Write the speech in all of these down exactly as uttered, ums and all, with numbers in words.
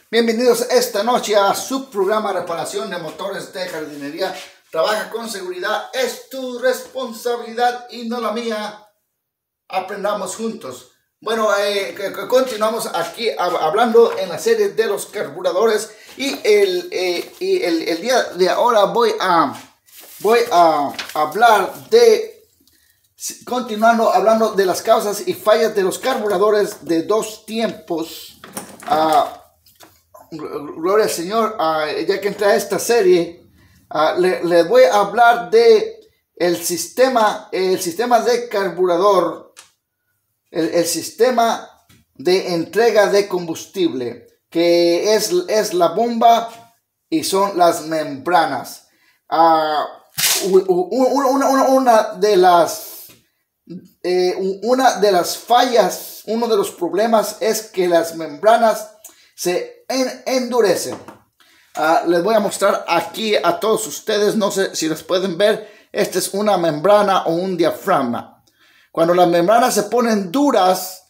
Bienvenidos esta noche a su programa Reparación de Motores de Jardinería. Trabaja con seguridad, es tu responsabilidad y no la mía. Aprendamos juntos. Bueno, eh, continuamos aquí hablando en la serie de los carburadores y el, eh, y el, el día de ahora voy a, voy a hablar de, continuando hablando de las causas y fallas de los carburadores de dos tiempos. Uh, gloria al Señor, uh, ya que entra a esta serie, uh, le, le voy a hablar de el sistema, el sistema de carburador, el, el sistema de entrega de combustible, que es, es la bomba y son las membranas. Uh, una, una, una de las eh, una de las fallas, uno de los problemas es que las membranas se en, endurecen. Uh, les voy a mostrar aquí a todos ustedes, no sé si las pueden ver. Esta es una membrana o un diafragma. Cuando las membranas se ponen duras,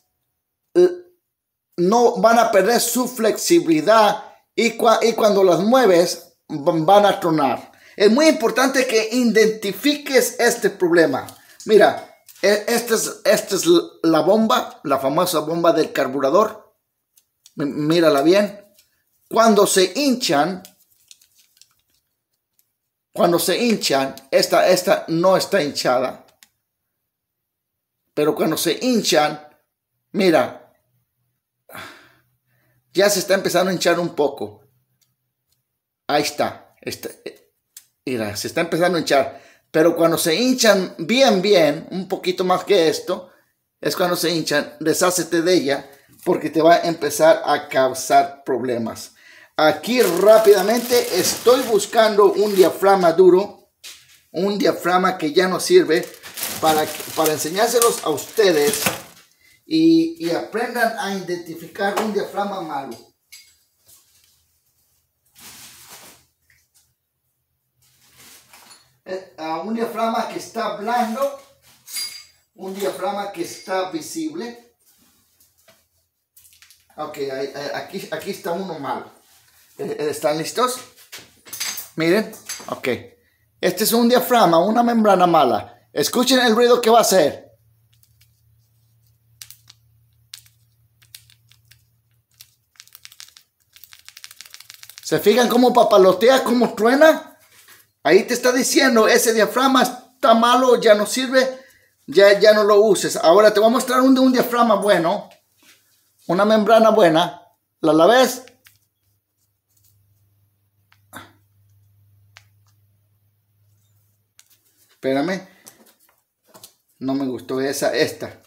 no van a perder su flexibilidad y, cu y cuando las mueves van a tronar. Es muy importante que identifiques este problema. Mira, esta es, esta es la bomba, la famosa bomba del carburador. Mírala bien. Cuando se hinchan, cuando se hinchan, esta, esta no está hinchada. Pero cuando se hinchan, mira, ya se está empezando a hinchar un poco. Ahí está. Este, mira, se está empezando a hinchar. Pero cuando se hinchan bien, bien, un poquito más que esto, es cuando se hinchan, deshácete de ella, porque te va a empezar a causar problemas. Aquí rápidamente estoy buscando un diafragma duro, un diafragma que ya no sirve, para, para enseñárselos a ustedes y, y aprendan a identificar un diafragma malo. Uh, un diafragma que está blando, un diafragma que está visible. Ok, aquí, aquí está uno malo. ¿Están listos? Miren, ok. Este es un diafragma, una membrana mala. Escuchen el ruido que va a hacer. ¿Se fijan cómo papalotea, cómo truena? Ahí te está diciendo, ese diafragma está malo, ya no sirve, ya, ya no lo uses. Ahora te voy a mostrar un, un diafragma bueno, una membrana buena. ¿La, la ves? Espérame. No me gustó esa, esta.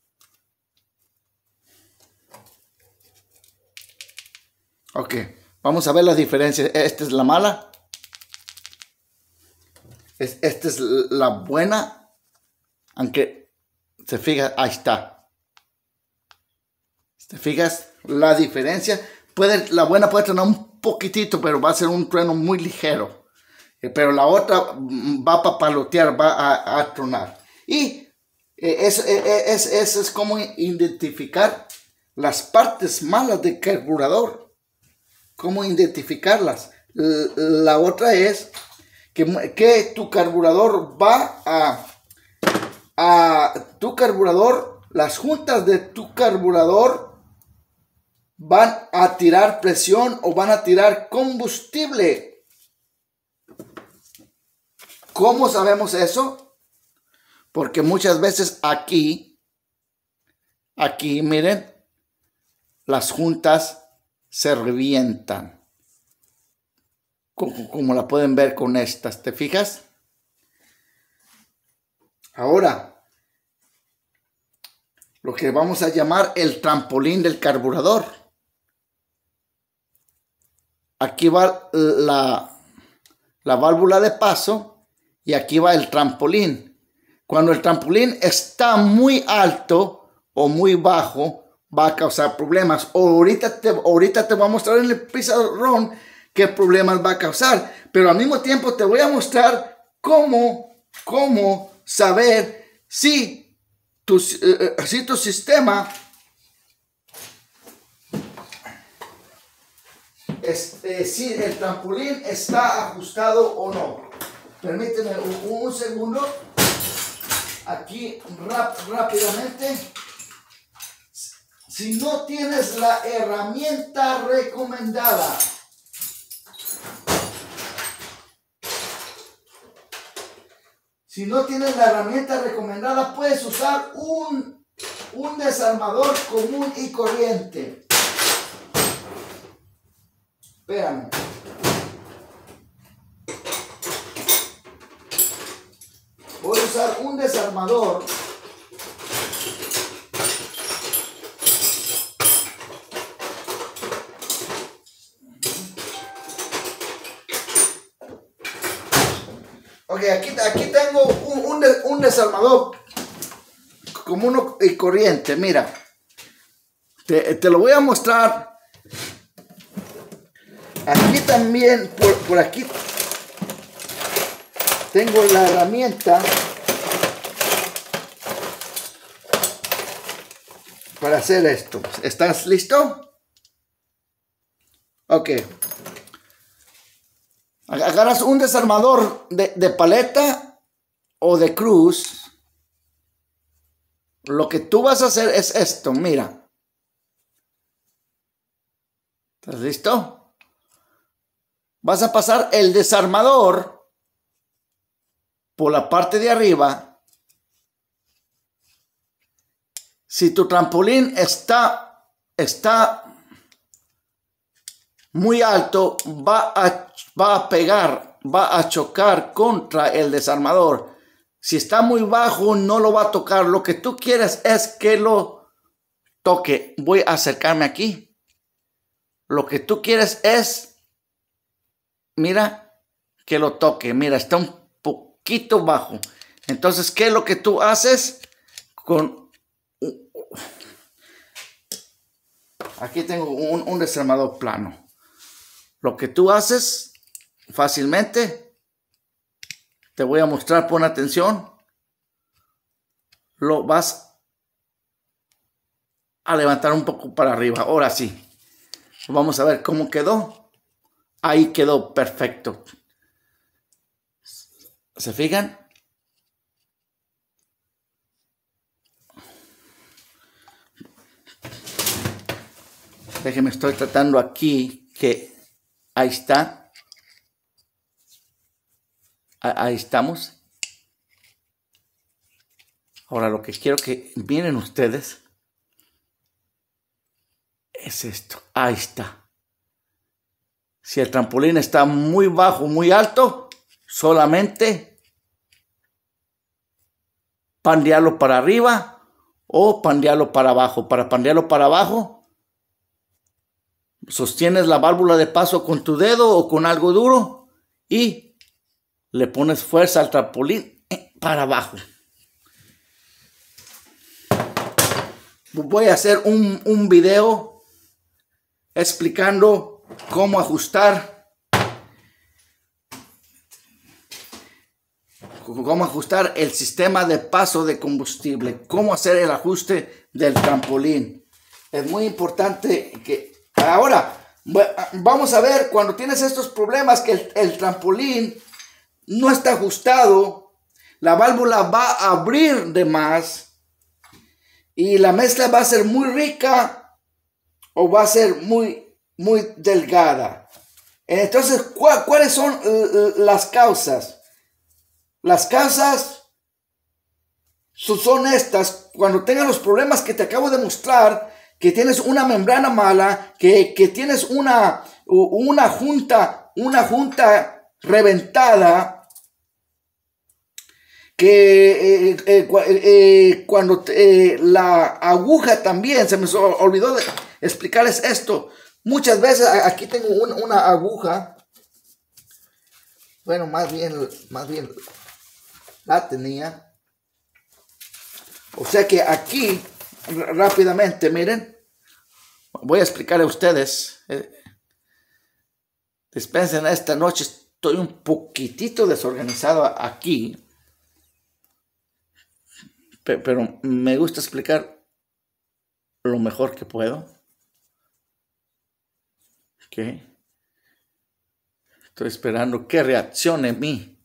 Ok, vamos a ver las diferencias. Esta es la mala. Es, esta es la buena. Aunque se fija, ahí está. ¿Te fijas la diferencia? Puede, la buena puede tronar un poquitito, pero va a ser un trueno muy ligero. Pero la otra va a papalotear, va a, a tronar. Y eso es, es, es, es como identificar las partes malas del carburador. Cómo identificarlas. La otra es que, que tu carburador va a, a tu carburador, las juntas de tu carburador van a tirar presión o van a tirar combustible. ¿Cómo sabemos eso? Porque muchas veces aquí, aquí, miren, las juntas se revientan. Como, como la pueden ver con estas, ¿te fijas? Ahora, lo que vamos a llamar el trampolín del carburador. Aquí va la, la válvula de paso y aquí va el trampolín. Cuando el trampolín está muy alto o muy bajo, va a causar problemas. O ahorita te, ahorita te voy a mostrar en el pizarrón qué problemas va a causar. Pero al mismo tiempo te voy a mostrar cómo, cómo saber si tu, eh, si tu sistema este, si el trampolín está ajustado o no. Permíteme un, un segundo. Aquí rap, rápidamente. Si no tienes la herramienta recomendada, si no tienes la herramienta recomendada, puedes usar un, un desarmador común y corriente. Espérame. Voy a usar un desarmador. Ok, aquí, aquí tengo un, un, un desarmador común y corriente. Mira, te, te lo voy a mostrar. Aquí también, por, por aquí, tengo la herramienta para hacer esto. ¿Estás listo? Ok. Agarras un desarmador de, de paleta o de cruz. Lo que tú vas a hacer es esto, mira. ¿Estás listo? Vas a pasar el desarmador por la parte de arriba. Si tu trampolín está, está muy alto, va a, va a pegar, va a chocar contra el desarmador. Si está muy bajo, no lo va a tocar. Lo que tú quieres es que lo toque. Voy a acercarme aquí. Lo que tú quieres es, mira, que lo toque. Mira, está un poquito bajo. Entonces, ¿qué es lo que tú haces? Con aquí tengo un, un desarmador plano. Lo que tú haces fácilmente, te voy a mostrar, pon atención. Lo vas a levantar un poco para arriba. Ahora sí. Vamos a ver cómo quedó. Ahí quedó perfecto. ¿Se fijan? Déjenme, estoy tratando aquí que ahí está. Ahí estamos. Ahora lo que quiero que miren ustedes es esto. Ahí está. Si el trampolín está muy bajo, muy alto, solamente pandearlo para arriba o pandearlo para abajo. Para pandearlo para abajo, sostienes la válvula de paso con tu dedo o con algo duro y le pones fuerza al trampolín para abajo. Voy a hacer un, un video explicando cómo ajustar cómo ajustar el sistema de paso de combustible, cómo hacer el ajuste del trampolín. Es muy importante que ahora vamos a ver cuando tienes estos problemas que el, el trampolín no está ajustado, la válvula va a abrir de más y la mezcla va a ser muy rica o va a ser muy, muy delgada. Entonces, ¿cuál, ¿cuáles son las causas? Las causas son estas. Cuando tengas los problemas que te acabo de mostrar, que tienes una membrana mala, que, que tienes una, una junta, una junta reventada, que eh, eh, eh, cuando eh, la aguja también, se me olvidó de explicarles esto. Muchas veces, aquí tengo un, una aguja, bueno, más bien, más bien la tenía. O sea que aquí, rápidamente, miren, voy a explicarle a ustedes. Eh, dispensen, esta noche estoy un poquitito desorganizado aquí. Pero me gusta explicar lo mejor que puedo. ¿Okay? Estoy esperando que reaccione en mí.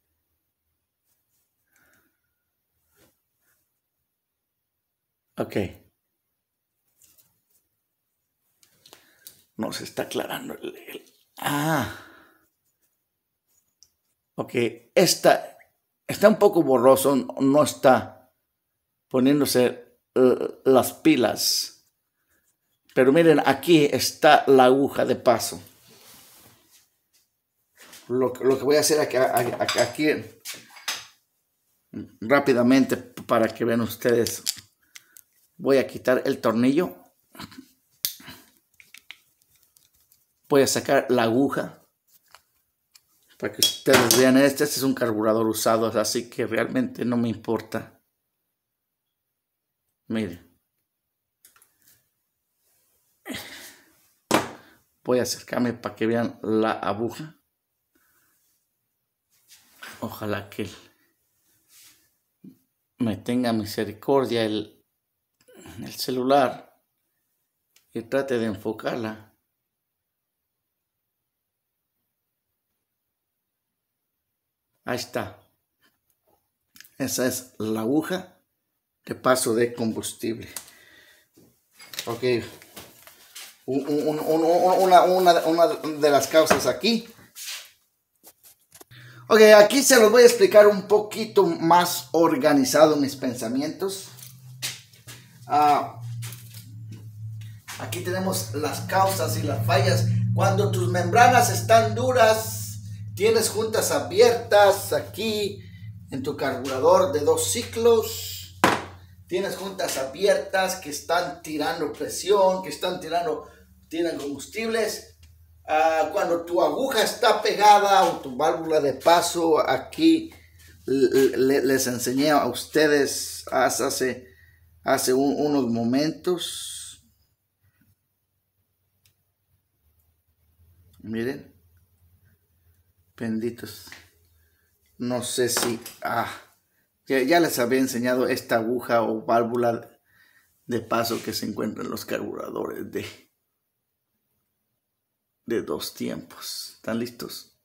Ok. No se está aclarando el... el ah. Ok. Esta está un poco borroso. No está poniéndose uh, las pilas. Pero miren, aquí está la aguja de paso. Lo, lo que voy a hacer aquí, aquí, aquí rápidamente para que vean ustedes. Voy a quitar el tornillo. Voy a sacar la aguja para que ustedes vean. Este, este es un carburador usado, así que realmente no me importa. Miren. Voy a acercarme para que vean la aguja. Ojalá que me tenga misericordia el, el celular y trate de enfocarla. Ahí está. Esa es la aguja de paso de combustible. Ok. Un, un, un, una, una, una de las causas aquí. Ok, aquí se los voy a explicar un poquito más organizado mis pensamientos. Uh, aquí tenemos las causas y las fallas. Cuando tus membranas están duras, tienes juntas abiertas aquí en tu carburador de dos ciclos. Tienes juntas abiertas que están tirando presión, que están tirando, tiran combustibles. Uh, cuando tu aguja está pegada o tu válvula de paso, aquí le, les enseñé a ustedes hace, hace un, unos momentos. Miren, benditos. No sé si ah, ya, ya les había enseñado esta aguja o válvula de paso que se encuentra en los carburadores de de dos tiempos. ¿Están listos?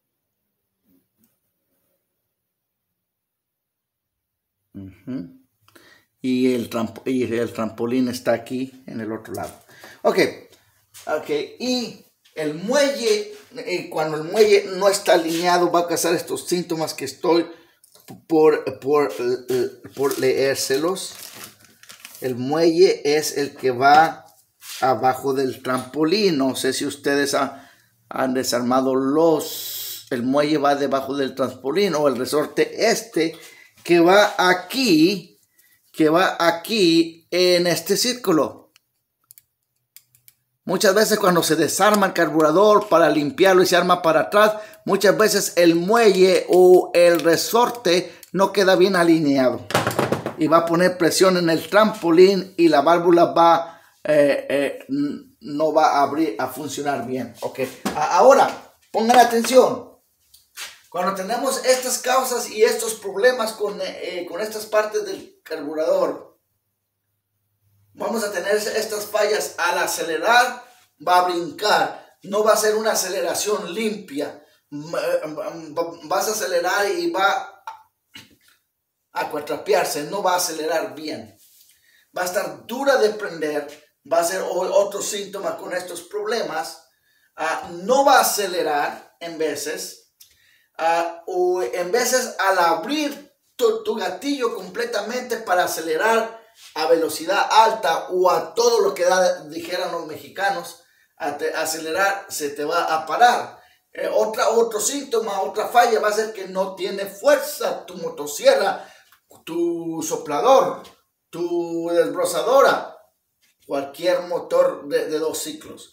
Uh-huh. Y, el y el trampolín está aquí en el otro lado. Ok. Ok. Y el muelle, eh, cuando el muelle no está alineado, va a causar estos síntomas que estoy por, por, por leérselos. El muelle es el que va abajo del trampolín. No sé si ustedes ha, han desarmado los... El muelle va debajo del trampolín o el resorte este que va aquí, que va aquí en este círculo. Muchas veces cuando se desarma el carburador para limpiarlo y se arma para atrás, muchas veces el muelle o el resorte no queda bien alineado. Y va a poner presión en el trampolín y la válvula va... Eh, eh, no va a abrir a funcionar bien. Ok, ahora pongan atención. Cuando tenemos estas causas y estos problemas con, eh, con estas partes del carburador, vamos a tener estas fallas. Al acelerar va a brincar, no va a ser una aceleración limpia. Vas a acelerar y va a cuatrapearse, no va a acelerar bien, va a estar dura de prender. Va a ser otro síntoma con estos problemas. Uh, no va a acelerar en veces. Uh, o en veces al abrir tu, tu gatillo completamente para acelerar a velocidad alta o a todo lo que da, dijeran los mexicanos, a te, acelerar se te va a parar. Eh, otra, otro síntoma, otra falla va a ser que no tiene fuerza tu motosierra, tu soplador, tu desbrozadora. Cualquier motor de, de dos ciclos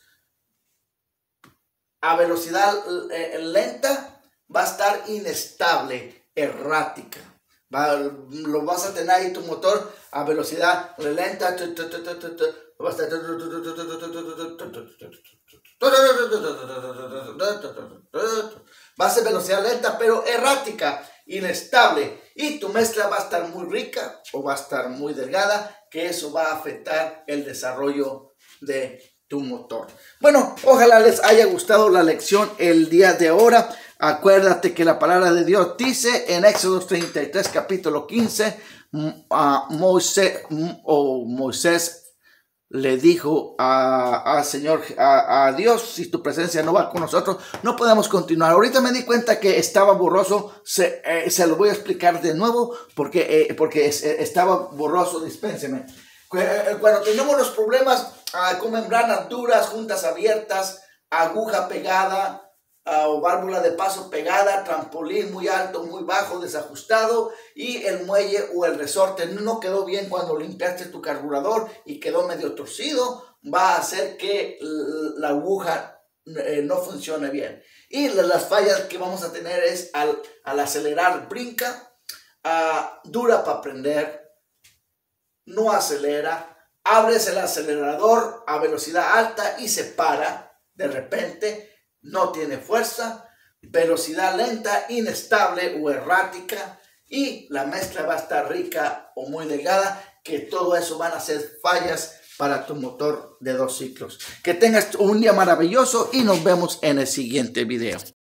a velocidad eh, lenta va a estar inestable, errática. Va, lo vas a tener ahí tu motor a velocidad lenta. Va a estar, va a ser velocidad lenta, pero errática, inestable. Y tu mezcla va a estar muy rica o va a estar muy delgada, que eso va a afectar el desarrollo de tu motor. Bueno, ojalá les haya gustado la lección el día de ahora. Acuérdate que la palabra de Dios dice en Éxodo treinta y tres, capítulo quince, a Moisés, o Moisés le dijo al Señor, a, a Dios, si tu presencia no va con nosotros, no podemos continuar. Ahorita me di cuenta que estaba borroso, se, eh, se lo voy a explicar de nuevo, porque, eh, porque es, eh, estaba borroso, dispénseme. Cuando tenemos los problemas uh, con membranas duras, juntas abiertas, aguja pegada, Uh, o válvula de paso pegada, trampolín muy alto, muy bajo, desajustado, y el muelle o el resorte no quedó bien cuando limpiaste tu carburador y quedó medio torcido, va a hacer que la aguja eh, no funcione bien. Y las fallas que vamos a tener es al, al acelerar brinca, uh, dura para prender, no acelera, abres el acelerador a velocidad alta y se para de repente. No tiene fuerza, velocidad lenta, inestable o errática, y la mezcla va a estar rica o muy delgada, que todo eso van a ser fallas para tu motor de dos ciclos. Que tengas un día maravilloso y nos vemos en el siguiente video.